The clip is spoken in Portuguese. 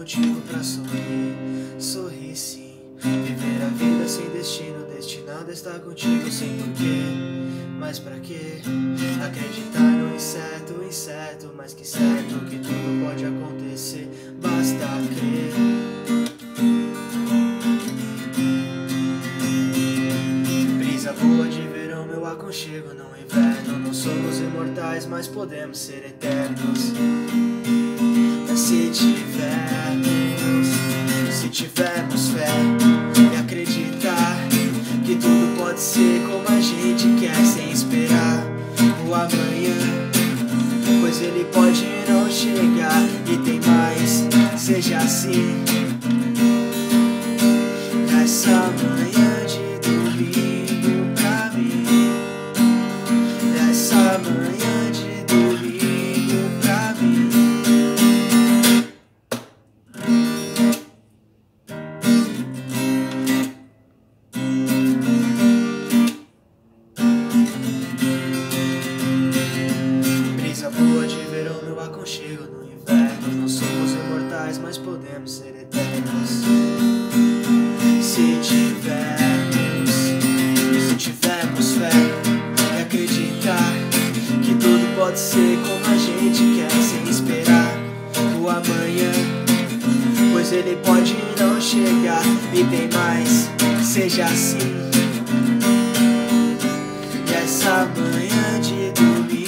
motivo pra sorrir, sorrir sim. Viver a vida sem destino, destinado a estar contigo sem porquê. Mas pra quê? Acreditar no incerto, incerto, mas que certo que tudo pode acontecer, basta crer. Brisa boa de verão, meu aconchego no inverno. Não somos imortais, mas podemos ser eternos. Se tivermos fé e acreditar que tudo pode ser como a gente quer, sem esperar o amanhã, pois ele pode não chegar. E tem mais, seja assim. Nessa manhã de domingo pra mim, nessa manhã de domingo pra mim. Brisa boa de verão, meu aconchego no inverno. Não somos imortais, mas podemos ser eternos. Se tivermos fé e acreditar que tudo pode ser como a gente quer, sem esperar o amanhã, pois ele pode não chegar. E tem mais, seja assim. E essa manhã de domingo